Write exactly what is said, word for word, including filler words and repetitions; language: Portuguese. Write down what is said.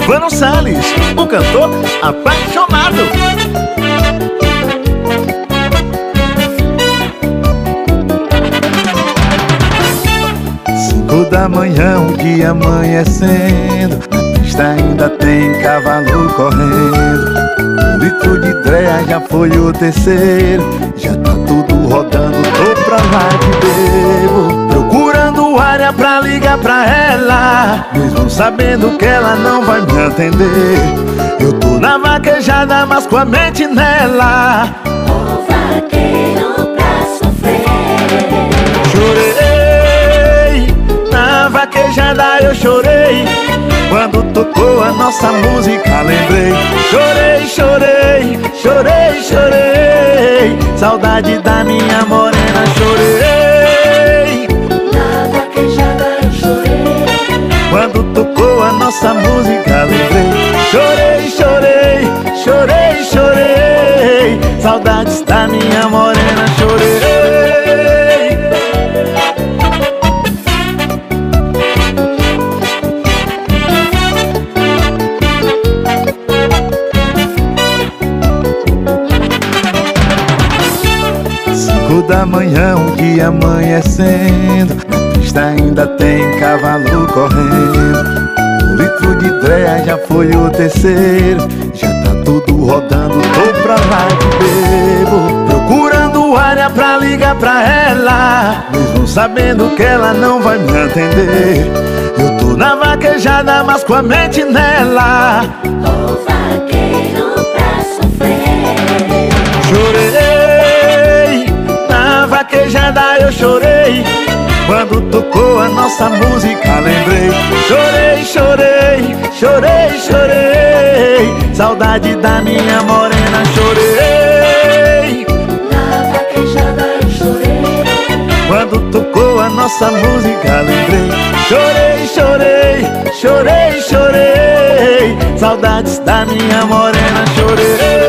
Silvano Salles, o cantor apaixonado. Cinco da manhã, o dia amanhecendo, na pista ainda tem cavalo correndo. Um litro de dreia já foi o terceiro, já tá tudo rodando, tô pra lá de bebo. Procurando área pra ligar pra ela, mesmo sabendo que ela não vai me atender. Eu tô na vaquejada, mas com a mente nela. O vaqueiro pra sofrer. Chorei, na vaquejada eu chorei. Quando tocou a nossa música lembrei. Chorei, chorei, chorei, chorei. Saudade da minha morena, chorei. Na vaquejada eu chorei. Quando tocou a nossa música lembrei. Chorei, chorei, chorei, chorei. Saudades da minha morena, chorei. Cinco da manhã, um dia amanhecendo, na pista ainda tem cavalo correndo. Um litro de dreia já foi o terceiro, já tá tudo rodando, tô pra lá de bebo. Procurando área pra ligar pra ela, mesmo sabendo que ela não vai me atender. Eu tô na vaquejada, mas com a mente nela. O vaqueiro pra sofrer. Chorei, na vaquejada eu chorei. Quando tocou a nossa música lembrei. Chorei, chorei, chorei, chorei. Saudade da minha morena, chorei. Na vaquejada eu chorei. Quando tocou a nossa música lembrei. Chorei, chorei, chorei, chorei. Saudades da minha morena, chorei.